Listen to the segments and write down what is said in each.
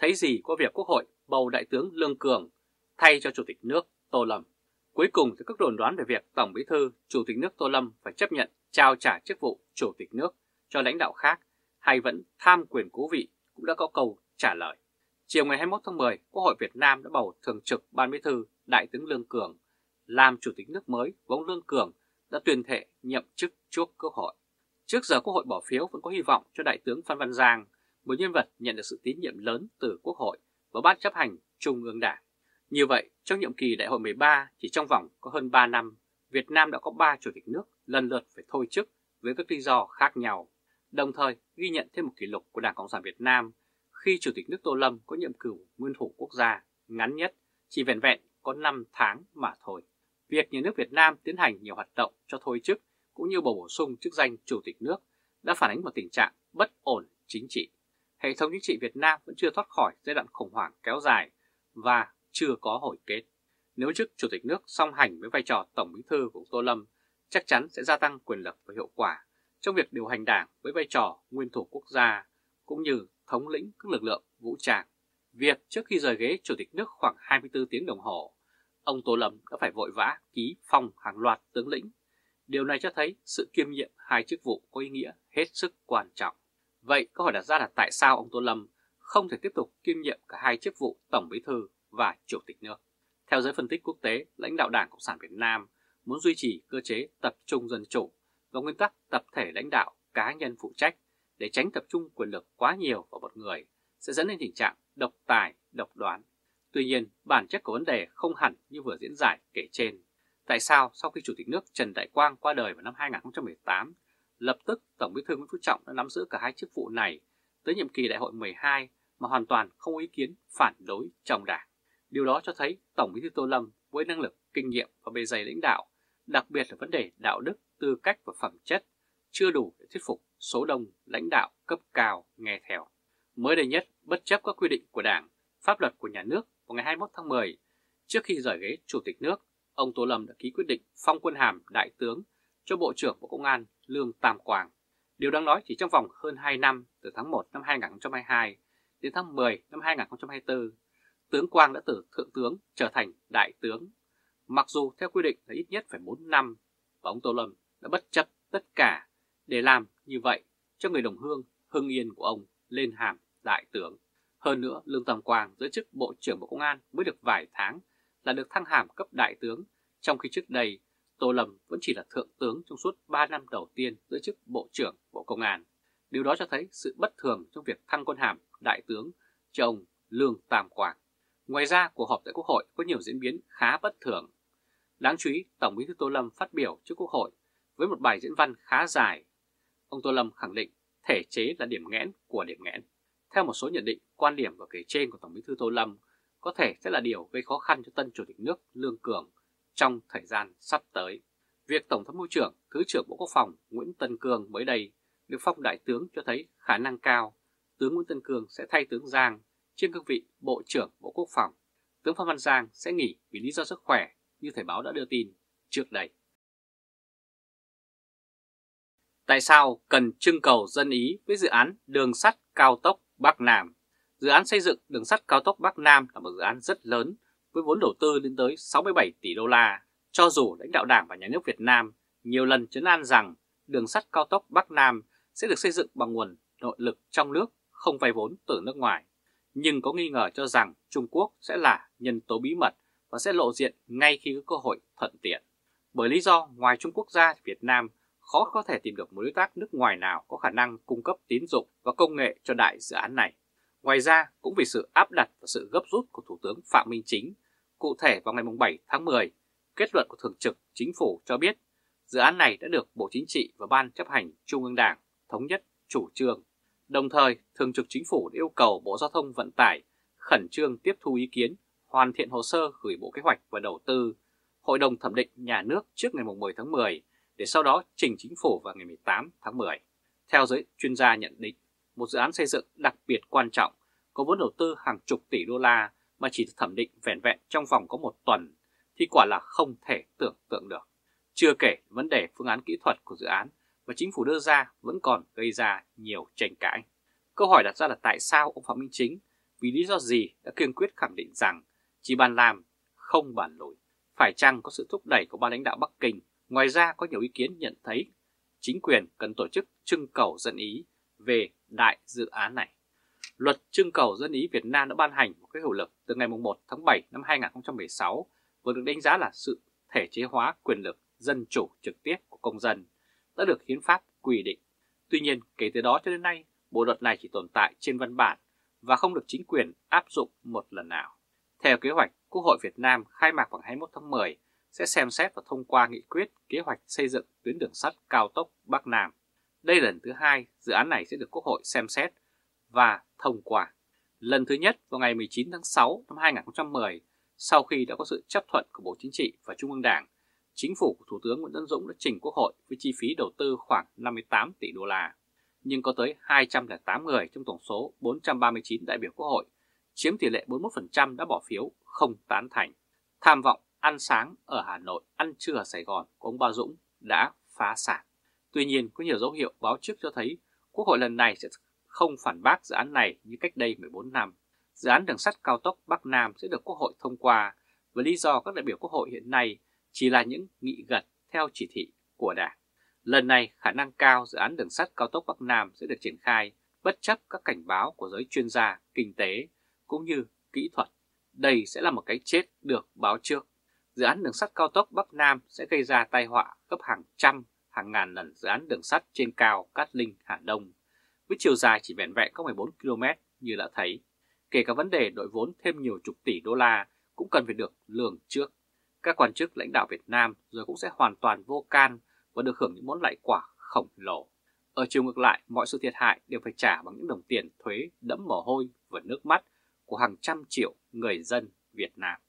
thấy gì có việc Quốc hội bầu Đại tướng Lương Cường thay cho Chủ tịch nước Tô Lâm. Cuối cùng thì các đồn đoán về việc Tổng Bí thư, Chủ tịch nước Tô Lâm phải chấp nhận trao trả chức vụ Chủ tịch nước cho lãnh đạo khác hay vẫn tham quyền cố vị cũng đã có câu trả lời. Chiều ngày 21 tháng 10, Quốc hội Việt Nam đã bầu Thường trực Ban Bí thư Đại tướng Lương Cường làm Chủ tịch nước mới và ông Lương Cường đã tuyên thệ nhậm chức trước Quốc hội. Trước giờ Quốc hội bỏ phiếu vẫn có hy vọng cho Đại tướng Phan Văn Giang, một nhân vật nhận được sự tín nhiệm lớn từ Quốc hội và Ban chấp hành Trung ương Đảng. Như vậy, trong nhiệm kỳ Đại hội 13 chỉ trong vòng có hơn 3 năm, Việt Nam đã có 3 Chủ tịch nước lần lượt phải thôi chức với các lý do khác nhau, đồng thời ghi nhận thêm một kỷ lục của Đảng Cộng sản Việt Nam khi Chủ tịch nước Tô Lâm có nhiệm cử nguyên thủ quốc gia ngắn nhất chỉ vẻn vẹn có 5 tháng mà thôi. Việc nhà nước Việt Nam tiến hành nhiều hoạt động cho thôi chức cũng như bầu bổ sung chức danh Chủ tịch nước đã phản ánh một tình trạng bất ổn chính trị. Hệ thống chính trị Việt Nam vẫn chưa thoát khỏi giai đoạn khủng hoảng kéo dài và chưa có hồi kết. Nếu chức Chủ tịch nước song hành với vai trò Tổng Bí thư của Tô Lâm, chắc chắn sẽ gia tăng quyền lực và hiệu quả trong việc điều hành Đảng với vai trò nguyên thủ quốc gia cũng như thống lĩnh các lực lượng vũ trang. Việc trước khi rời ghế Chủ tịch nước khoảng 24 tiếng đồng hồ, ông Tô Lâm đã phải vội vã ký phong hàng loạt tướng lĩnh. Điều này cho thấy sự kiêm nhiệm hai chức vụ có ý nghĩa hết sức quan trọng. Vậy câu hỏi đặt ra là tại sao ông Tô Lâm không thể tiếp tục kiêm nhiệm cả hai chức vụ Tổng Bí thư và Chủ tịch nước? Theo giới phân tích quốc tế, lãnh đạo Đảng Cộng sản Việt Nam muốn duy trì cơ chế tập trung dân chủ và nguyên tắc tập thể lãnh đạo cá nhân phụ trách để tránh tập trung quyền lực quá nhiều vào một người sẽ dẫn đến tình trạng độc tài, độc đoán. Tuy nhiên, bản chất của vấn đề không hẳn như vừa diễn giải kể trên. Tại sao sau khi Chủ tịch nước Trần Đại Quang qua đời vào năm 2018, lập tức Tổng Bí thư Nguyễn Phú Trọng đã nắm giữ cả hai chức vụ này tới nhiệm kỳ Đại hội 12 mà hoàn toàn không có ý kiến phản đối trong Đảng? Điều đó cho thấy Tổng Bí thư Tô Lâm với năng lực, kinh nghiệm và bề dày lãnh đạo, đặc biệt là vấn đề đạo đức, tư cách và phẩm chất, chưa đủ để thuyết phục số đông lãnh đạo cấp cao nghe theo. Mới đây nhất, bất chấp các quy định của Đảng, pháp luật của nhà nước, vào ngày 21 tháng 10, trước khi rời ghế Chủ tịch nước, ông Tô Lâm đã ký quyết định phong quân hàm Đại tướng cho Bộ trưởng Bộ Công an Lương Tam Quang. Điều đáng nói chỉ trong vòng hơn 2 năm, từ tháng 1 năm 2022 đến tháng 10 năm 2024, tướng Quang đã từ thượng tướng trở thành đại tướng, mặc dù theo quy định là ít nhất phải 4 năm, và ông Tô Lâm đã bất chấp tất cả để làm như vậy cho người đồng hương Hưng Yên của ông lên hàm đại tướng. Hơn nữa, Lương Tam Quang giữ chức Bộ trưởng Bộ Công an mới được vài tháng là được thăng hàm cấp đại tướng, trong khi trước đây Tô Lâm vẫn chỉ là thượng tướng trong suốt 3 năm đầu tiên giữ chức Bộ trưởng Bộ Công an. Điều đó cho thấy sự bất thường trong việc thăng quân hàm đại tướng cho ông Lương Tam Quang. Ngoài ra, cuộc họp tại Quốc hội có nhiều diễn biến khá bất thường. Đáng chú ý, Tổng Bí thư Tô Lâm phát biểu trước Quốc hội với một bài diễn văn khá dài. Ông Tô Lâm khẳng định thể chế là điểm nghẽn của điểm nghẽn. Theo một số nhận định, quan điểm và kể trên của Tổng Bí thư Tô Lâm có thể sẽ là điều gây khó khăn cho tân Chủ tịch nước Lương Cường trong thời gian sắp tới. Việc Tổng tham mưu trưởng, Thứ trưởng Bộ Quốc phòng Nguyễn Tân Cương mới đây được phong đại tướng cho thấy khả năng cao tướng Nguyễn Tân Cương sẽ thay tướng Giang trên cương vị Bộ trưởng Bộ Quốc phòng. Tướng Phan Văn Giang sẽ nghỉ vì lý do sức khỏe như Thời báo đã đưa tin trước đây. Tại sao cần trưng cầu dân ý với dự án đường sắt cao tốc Bắc Nam? Dự án xây dựng đường sắt cao tốc Bắc Nam là một dự án rất lớn với vốn đầu tư lên tới 67 tỷ đô la. Cho dù lãnh đạo Đảng và Nhà nước Việt Nam nhiều lần trấn an rằng đường sắt cao tốc Bắc Nam sẽ được xây dựng bằng nguồn nội lực trong nước, không vay vốn từ nước ngoài, nhưng có nghi ngờ cho rằng Trung Quốc sẽ là nhân tố bí mật và sẽ lộ diện ngay khi có cơ hội thuận tiện. Bởi lý do ngoài Trung Quốc ra, Việt Nam khó có thể tìm được một đối tác nước ngoài nào có khả năng cung cấp tín dụng và công nghệ cho đại dự án này. Ngoài ra, cũng vì sự áp đặt và sự gấp rút của Thủ tướng Phạm Minh Chính, cụ thể vào ngày 7 tháng 10, kết luận của Thường trực Chính phủ cho biết dự án này đã được Bộ Chính trị và Ban chấp hành Trung ương Đảng thống nhất chủ trương. Đồng thời, Thường trực Chính phủ đã yêu cầu Bộ Giao thông Vận tải khẩn trương tiếp thu ý kiến, hoàn thiện hồ sơ gửi Bộ Kế hoạch và Đầu tư, Hội đồng Thẩm định Nhà nước trước ngày 10 tháng 10 để sau đó trình Chính phủ vào ngày 18 tháng 10. Theo giới chuyên gia nhận định, một dự án xây dựng đặc biệt quan trọng có vốn đầu tư hàng chục tỷ đô la mà chỉ thẩm định vẻn vẹn trong vòng có 1 tuần thì quả là không thể tưởng tượng được. Chưa kể vấn đề phương án kỹ thuật của dự án mà Chính phủ đưa ra vẫn còn gây ra nhiều tranh cãi. Câu hỏi đặt ra là tại sao ông Phạm Minh Chính vì lý do gì đã kiên quyết khẳng định rằng chỉ bàn làm, không bàn lùi. Phải chăng có sự thúc đẩy của ban lãnh đạo Bắc Kinh? Ngoài ra có nhiều ý kiến nhận thấy chính quyền cần tổ chức trưng cầu dân ý về đại dự án này. Luật trưng cầu dân ý Việt Nam đã ban hành một cái hiệu lực từ ngày 1 tháng 7 năm 2016 và được đánh giá là sự thể chế hóa quyền lực dân chủ trực tiếp của công dân đã được hiến pháp quy định. Tuy nhiên, kể từ đó cho đến nay, bộ luật này chỉ tồn tại trên văn bản và không được chính quyền áp dụng một lần nào. Theo kế hoạch, Quốc hội Việt Nam khai mạc vào 21 tháng 10 sẽ xem xét và thông qua nghị quyết kế hoạch xây dựng tuyến đường sắt cao tốc Bắc Nam. Đây là lần thứ hai dự án này sẽ được Quốc hội xem xét và thông qua. Lần thứ nhất vào ngày 19 tháng 6 năm 2010, sau khi đã có sự chấp thuận của Bộ Chính trị và Trung ương Đảng, Chính phủ của Thủ tướng Nguyễn Tấn Dũng đã trình Quốc hội với chi phí đầu tư khoảng 58 tỷ đô la. Nhưng có tới 208 người trong tổng số 439 đại biểu Quốc hội, chiếm tỷ lệ 41% đã bỏ phiếu không tán thành. Tham vọng ăn sáng ở Hà Nội, ăn trưa ở Sài Gòn của ông Ba Dũng đã phá sản. Tuy nhiên, có nhiều dấu hiệu báo trước cho thấy Quốc hội lần này sẽ không phản bác dự án này như cách đây 14 năm. Dự án đường sắt cao tốc Bắc Nam sẽ được Quốc hội thông qua với lý do các đại biểu Quốc hội hiện nay chỉ là những nghị gật theo chỉ thị của Đảng. Lần này, khả năng cao dự án đường sắt cao tốc Bắc Nam sẽ được triển khai bất chấp các cảnh báo của giới chuyên gia kinh tế cũng như kỹ thuật. Đây sẽ là một cái chết được báo trước. Dự án đường sắt cao tốc Bắc Nam sẽ gây ra tai họa gấp hàng trăm, hàng ngàn lần dự án đường sắt trên cao Cát Linh, Hà Đông, với chiều dài chỉ vẹn vẹn có 14 km như đã thấy. Kể cả vấn đề đội vốn thêm nhiều chục tỷ đô la cũng cần phải được lường trước. Các quan chức lãnh đạo Việt Nam rồi cũng sẽ hoàn toàn vô can và được hưởng những món lợi quả khổng lồ. Ở chiều ngược lại, mọi sự thiệt hại đều phải trả bằng những đồng tiền thuế đẫm mồ hôi và nước mắt của hàng trăm triệu người dân Việt Nam.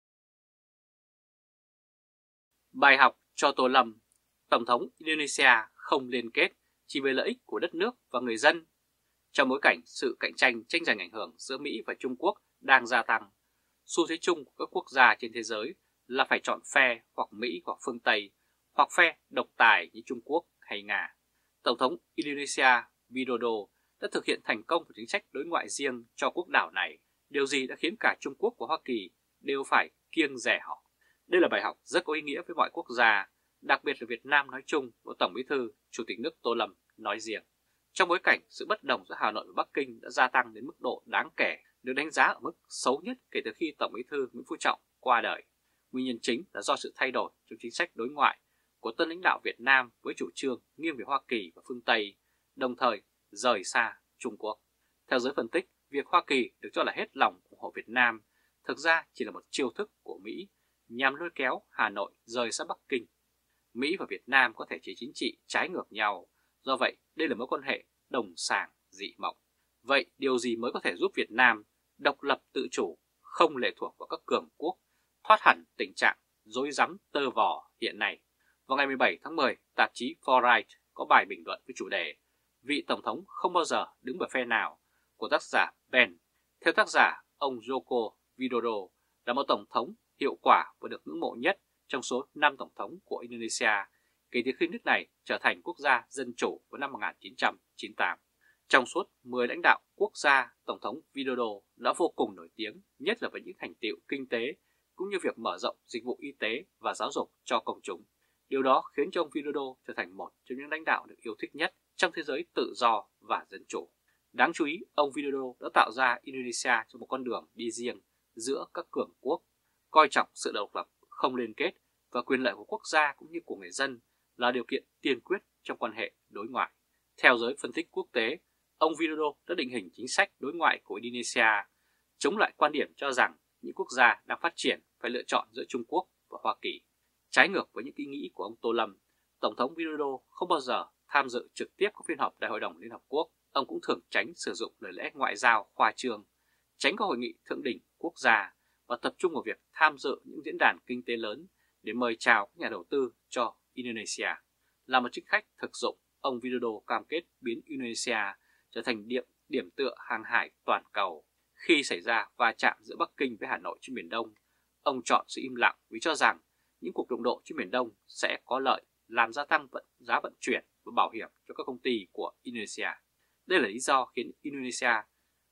Bài học cho Tô Lâm: Tổng thống Indonesia không liên kết chỉ vì lợi ích của đất nước và người dân. Trong bối cảnh sự cạnh tranh giành ảnh hưởng giữa Mỹ và Trung Quốc đang gia tăng, xu thế chung của các quốc gia trên thế giới là phải chọn phe hoặc Mỹ hoặc phương Tây, hoặc phe độc tài như Trung Quốc hay Nga. Tổng thống Indonesia Widodo đã thực hiện thành công một chính sách đối ngoại riêng cho quốc đảo này, điều gì đã khiến cả Trung Quốc và Hoa Kỳ đều phải kiêng dè họ. Đây là bài học rất có ý nghĩa với mọi quốc gia, đặc biệt là Việt Nam nói chung và Tổng Bí thư, Chủ tịch nước Tô Lâm nói riêng. Trong bối cảnh sự bất đồng giữa Hà Nội và Bắc Kinh đã gia tăng đến mức độ đáng kể, được đánh giá ở mức xấu nhất kể từ khi Tổng Bí thư Nguyễn Phú Trọng qua đời. Nguyên nhân chính là do sự thay đổi trong chính sách đối ngoại của tân lãnh đạo Việt Nam với chủ trương nghiêng về Hoa Kỳ và phương Tây, đồng thời rời xa Trung Quốc. Theo giới phân tích, việc Hoa Kỳ được cho là hết lòng ủng hộ Việt Nam thực ra chỉ là một chiêu thức của Mỹ nhằm lôi kéo Hà Nội rời xa Bắc Kinh. Mỹ và Việt Nam có thể chế chính trị trái ngược nhau, do vậy đây là mối quan hệ đồng sàng dị mộng. Vậy điều gì mới có thể giúp Việt Nam độc lập tự chủ, không lệ thuộc vào các cường quốc, thoát hẳn tình trạng rối rắm tơ vò hiện nay? Vào ngày 17 tháng 10, tạp chí Forbes có bài bình luận với chủ đề "Vị Tổng thống không bao giờ đứng về phe nào" của tác giả Ben. Theo tác giả, ông Joko Widodo là một tổng thống hiệu quả và được ngưỡng mộ nhất trong số 5 tổng thống của Indonesia kể từ khi nước này trở thành quốc gia dân chủ vào năm 1998. Trong suốt 10 lãnh đạo quốc gia, Tổng thống Widodo đã vô cùng nổi tiếng, nhất là với những thành tựu kinh tế cũng như việc mở rộng dịch vụ y tế và giáo dục cho công chúng. Điều đó khiến cho ông Widodo trở thành một trong những lãnh đạo được yêu thích nhất trong thế giới tự do và dân chủ. Đáng chú ý, ông Widodo đã tạo ra Indonesia cho một con đường đi riêng giữa các cường quốc, coi trọng sự độc lập, không liên kết và quyền lợi của quốc gia cũng như của người dân là điều kiện tiên quyết trong quan hệ đối ngoại. Theo giới phân tích quốc tế, ông Widodo đã định hình chính sách đối ngoại của Indonesia, chống lại quan điểm cho rằng những quốc gia đang phát triển phải lựa chọn giữa Trung Quốc và Hoa Kỳ. Trái ngược với những ý nghĩ của ông Tô Lâm, Tổng thống Widodo không bao giờ tham dự trực tiếp các phiên họp Đại hội đồng Liên Hợp Quốc. Ông cũng thường tránh sử dụng lời lẽ ngoại giao khoa trương, tránh các hội nghị thượng đỉnh quốc gia và tập trung vào việc tham dự những diễn đàn kinh tế lớn để mời chào các nhà đầu tư cho Indonesia. Là một chính khách thực dụng, ông Widodo cam kết biến Indonesia trở thành điểm tựa hàng hải toàn cầu. Khi xảy ra va chạm giữa Bắc Kinh với Hà Nội trên Biển Đông, ông chọn sự im lặng vì cho rằng những cuộc đụng độ trên Biển Đông sẽ có lợi làm gia tăng giá vận chuyển và bảo hiểm cho các công ty của Indonesia. Đây là lý do khiến Indonesia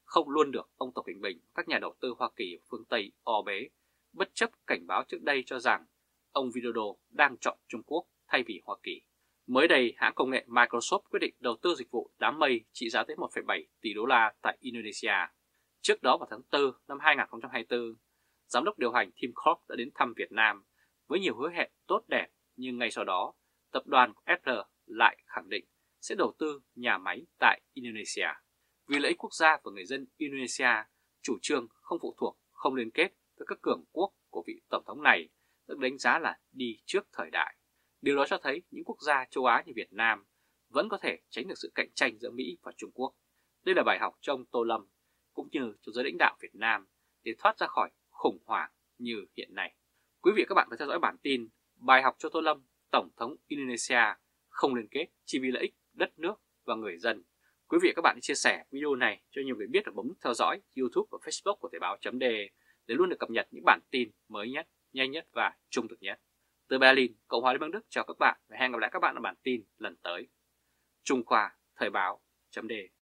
không luôn được ông Tập Cận Bình, các nhà đầu tư Hoa Kỳ và phương Tây o bế, bất chấp cảnh báo trước đây cho rằng ông Widodo đang chọn Trung Quốc thay vì Hoa Kỳ. Mới đây, hãng công nghệ Microsoft quyết định đầu tư dịch vụ đám mây trị giá tới 1,7 tỷ đô la tại Indonesia. Trước đó vào tháng 4 năm 2024, giám đốc điều hành Tim Cook đã đến thăm Việt Nam với nhiều hứa hẹn tốt đẹp, nhưng ngay sau đó, tập đoàn của Apple lại khẳng định sẽ đầu tư nhà máy tại Indonesia. Vì lợi ích quốc gia và người dân Indonesia, chủ trương không phụ thuộc, không liên kết với các cường quốc của vị tổng thống này được đánh giá là đi trước thời đại. Điều đó cho thấy những quốc gia châu Á như Việt Nam vẫn có thể tránh được sự cạnh tranh giữa Mỹ và Trung Quốc. Đây là bài học cho ông Tô Lâm cũng như cho giới lãnh đạo Việt Nam để thoát ra khỏi khủng hoảng như hiện nay. Quý vị và các bạn đã theo dõi bản tin bài học cho Tô Lâm, Tổng thống Indonesia không liên kết chỉ vì lợi ích đất nước và người dân. Quý vị và các bạn hãy chia sẻ video này cho nhiều người biết và bấm nút theo dõi YouTube và Facebook của Thời báo.de để luôn được cập nhật những bản tin mới nhất, nhanh nhất và trung thực nhất. Từ Berlin, Cộng hòa Liên bang Đức chào các bạn và hẹn gặp lại các bạn ở bản tin lần tới. Trung Khoa Thời báo.de